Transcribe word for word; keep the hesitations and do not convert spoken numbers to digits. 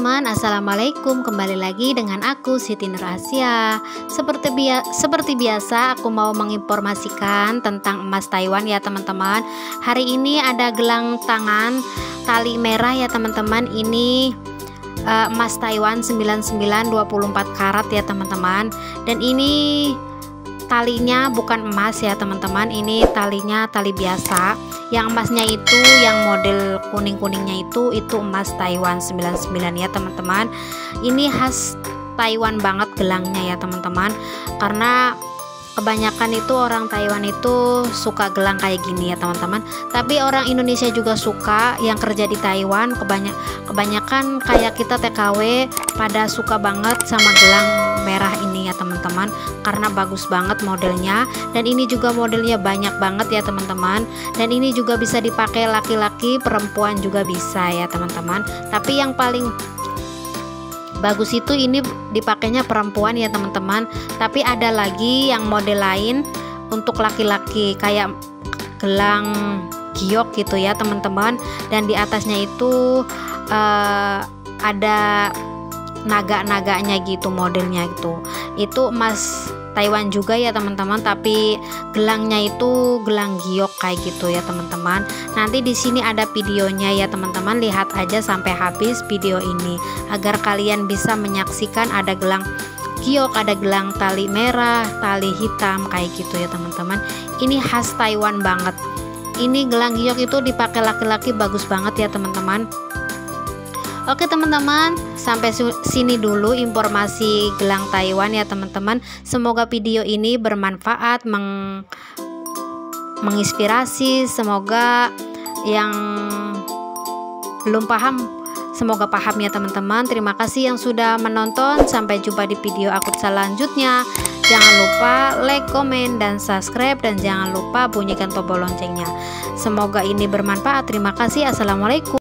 teman-teman, assalamualaikum. Kembali lagi dengan aku Siti Nur Asia. Seperti bia seperti biasa, aku mau menginformasikan tentang emas Taiwan ya teman-teman. Hari ini ada gelang tangan tali merah ya teman-teman. Ini uh, emas Taiwan sembilan puluh sembilan dua puluh empat karat ya teman-teman. Dan ini talinya bukan emas ya teman-teman. Ini talinya tali biasa. Yang emasnya itu yang model kuning-kuningnya itu itu emas Taiwan sembilan puluh sembilan ya teman-teman. Ini khas Taiwan banget gelangnya ya teman-teman, karena kebanyakan itu orang Taiwan itu suka gelang kayak gini ya teman-teman. Tapi orang Indonesia juga suka, yang kerja di Taiwan kebanyak kebanyakan kayak kita T K W pada suka banget sama gelang merah ini ya teman-teman, karena bagus banget modelnya. Dan ini juga modelnya banyak banget ya teman-teman. Dan ini juga bisa dipakai laki-laki, perempuan juga bisa ya teman-teman. Tapi yang paling bagus itu ini dipakainya perempuan ya teman-teman. Tapi ada lagi yang model lain untuk laki-laki, kayak gelang giok gitu ya teman-teman. Dan di atasnya itu uh, ada naga-naganya gitu modelnya gitu. Itu emas Taiwan juga ya teman-teman, tapi gelangnya itu gelang giok kayak gitu ya teman-teman. Nanti di sini ada videonya ya teman-teman, lihat aja sampai habis video ini agar kalian bisa menyaksikan ada gelang giok, ada gelang tali merah, tali hitam kayak gitu ya teman-teman. Ini khas Taiwan banget. Ini gelang giok itu dipakai laki-laki bagus banget ya teman-teman. Oke teman-teman, sampai sini dulu informasi gelang Taiwan ya teman-teman. Semoga video ini bermanfaat, meng menginspirasi. Semoga yang belum paham, semoga paham ya teman-teman. Terima kasih yang sudah menonton. Sampai jumpa di video aku selanjutnya. Jangan lupa like, komen, dan subscribe. Dan jangan lupa bunyikan tombol loncengnya. Semoga ini bermanfaat. Terima kasih. Assalamualaikum.